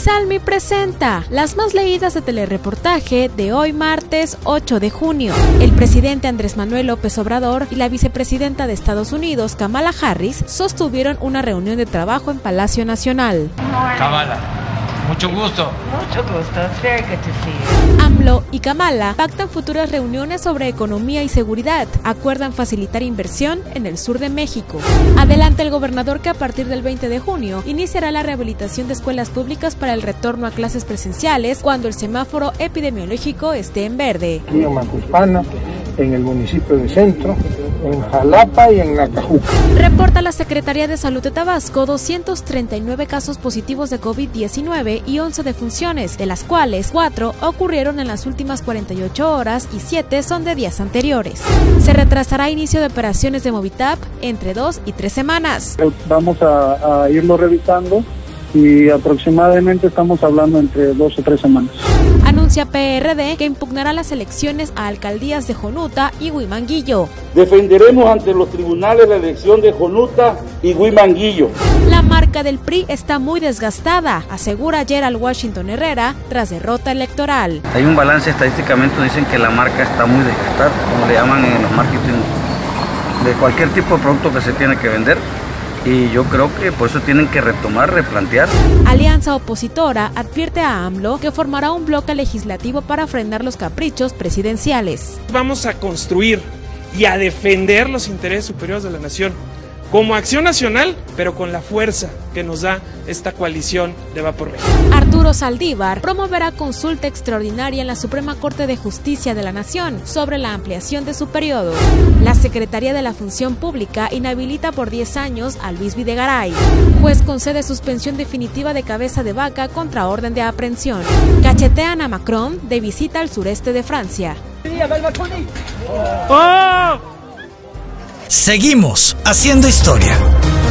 Isalmi presenta las más leídas de telereportaje de hoy martes 8 de junio. El presidente Andrés Manuel López Obrador y la vicepresidenta de Estados Unidos, Kamala Harris, sostuvieron una reunión de trabajo en Palacio Nacional. Kamala, mucho gusto. Mucho gusto. It's very good to see you. AMLO y Kamala pactan futuras reuniones sobre economía y seguridad. Acuerdan facilitar inversión en el sur de México. Adelanta el gobernador que a partir del 20 de junio iniciará la rehabilitación de escuelas públicas para el retorno a clases presenciales cuando el semáforo epidemiológico esté en verde. Aquí en Macuspana, en el municipio de Centro, en Jalapa y en Nacajuca. Reporta la Secretaría de Salud de Tabasco 239 casos positivos de COVID-19 y 11 defunciones, de las cuales 4 ocurrieron en las últimas 48 horas y 7 son de días anteriores. Se retrasará inicio de operaciones de Movitap entre 2 y 3 semanas. Vamos a irlo revisando y aproximadamente estamos hablando entre 2 o 3 semanas. Anuncia PRD que impugnará las elecciones a alcaldías de Jonuta y Huimanguillo. Defenderemos ante los tribunales la elección de Jonuta y Huimanguillo. La marca del PRI está muy desgastada, asegura Gerald Washington Herrera tras derrota electoral. Hay un balance estadísticamente, dicen que la marca está muy desgastada, como le llaman en los marketing, de cualquier tipo de producto que se tiene que vender. Y yo creo que por eso tienen que retomar, replantear. Alianza opositora advierte a AMLO que formará un bloque legislativo para frenar los caprichos presidenciales. Vamos a construir y a defender los intereses superiores de la nación como acción nacional, pero con la fuerza que nos da esta coalición de Va por México. Arturo Saldívar promoverá consulta extraordinaria en la Suprema Corte de Justicia de la Nación sobre la ampliación de su periodo. La Secretaría de la Función Pública inhabilita por 10 años a Luis Videgaray. Juez concede suspensión definitiva de Cabeza de Vaca contra orden de aprehensión. Cachetean a Macron de visita al sureste de Francia. Seguimos haciendo historia.